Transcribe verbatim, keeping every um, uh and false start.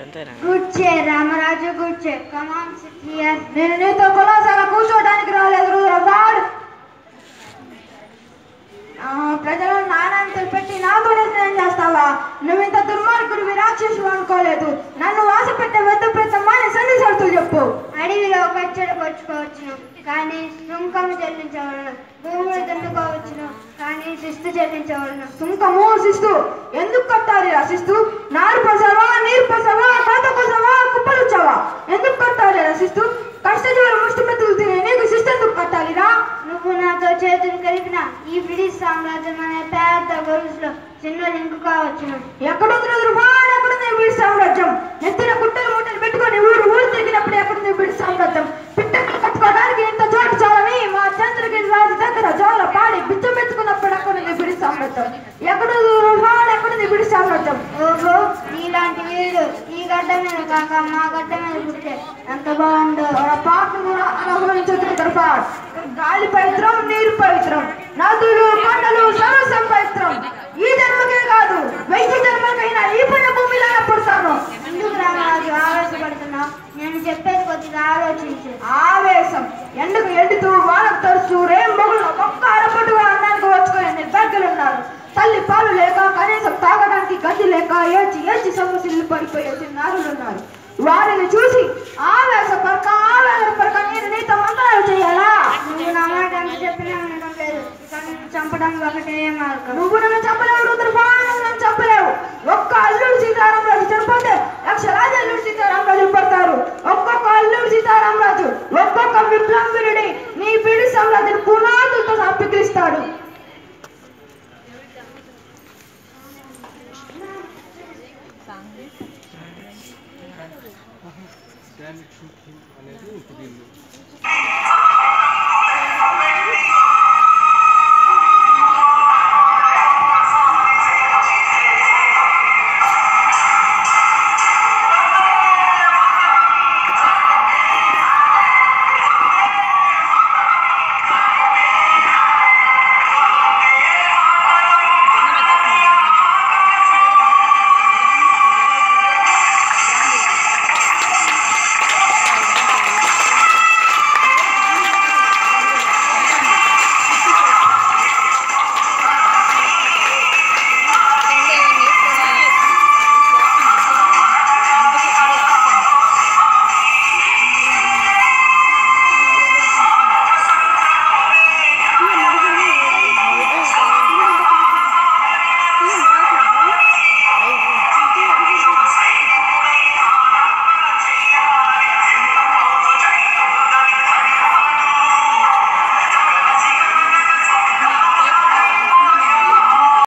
అంతేనా? కూర్చే రామరాజు కూర్చే. Come on sit here. నేను నీతో కులాసాగా కూర్చోడానికి రాలేదు రూరవాడ్. ప్రజలను నానాంతలు పెట్టి నాతోనే స్నేహం చేస్తావా? నువ్వు ఇంత దుర్మార్గుడివి, రాక్షసు అనుకోలేదు. నన్ను వాస పెట్టే వద్ద ప్రతమ్మా సన్ని సరుతులు చెప్పు. అడవిలో కచ్చడ పచ్చుకోవచ్చును కానీ సుంకము చెల్లించవలను. భూములు దున్నుకోవచ్చును కానీ శిస్తు చెల్లించవలను. సుంకము శిస్తు ఎందుకు కట్టాలి? రా శిస్తు నారు పోసావా, నీరు పోసావా, కోత కోసావా, కుప్పలు వచ్చావా? ఎందుకు కట్టాలి రా శిస్తు? కష్టజీవుల ముష్టి మెతులు తినే నీకు శిస్తు ఎందుకు కట్టాలిరా? నువ్వు నాతో చేతులు కలిపిన ఈ బ్రిటిష్ సామ్రాజ్యం అనే పెద్ద గొలుసులో చిన్న లింకు కావచ్చును. ఎక్కడుంది రుబాడ్? ఎక్కడుంది బ్రిటిష్ సామ్రాజ్యం? నెత్తిన గుట్టలు ముట్టలు పెట్టుకొని ఊరు ఊరు తిరిగినప్పుడు ఎక్కడుంది బ్రిటిష్ సామ్రాజ్యం? పిట్టలు కట్టుకోవడానికి ఇంత చోటు చాలని మా చంద్రగిరి రాజు దగ్గర జోల పాడి బిచ్చం పెట్టుకున్నప్పుడు ఎక్కడుంది బ్రిటిష్ సామ్రాజ్యం? ఎక్కడుంది రుబాడ్? ఎక్కడుంది బ్రిటిష్ సామ్రాజ్యం? ఓహో, నీలాంటి వీడు ఈ గడ్డ మీద కాక మా గడ్డ మీద పుట్టే ఎంత బాగుండు. పాటను కూడా అనుభవించుతుంది గర్భాడ్. గాలి పవిత్రం, నీరు పవిత్రం, నదులు కొండలు సర్వస్వం పవిత్రం. ఈ జన్మకే కాదు వెయ్యి జన్మకైనా ఈ పుణ్య భూమిలోనే పుడతాను. ఎందుకు రామరాజు ఆవేశపడుతున్నావు? నేను చెప్పేది కొద్దిగా ఆలోచించు. ఆవేశం ఎండకు ఎండుతూ వానకు తడుస్తూ రేం మొగుళ్ళు ఒక్క అరపట్టుగా అన్నానికి వచ్చుకునే నిర్భాగ్యులున్నారు. తల్లి పాలు లేక కనీసం తాగడానికి గది లేక ఏడ్చి ఏడ్చి సమస్యలు పడిపోయే చిన్నారులున్నారు. వారిని చూసి ఆవేశ పరక ఆవేశ పరక నేను నీతో మంత్రాలు చేయాలా? నువ్వు నా మాట ఎంత చెప్పినా వినడం లేదు. చంపడం ఒకటే మార్గం. నువ్వు నన్ను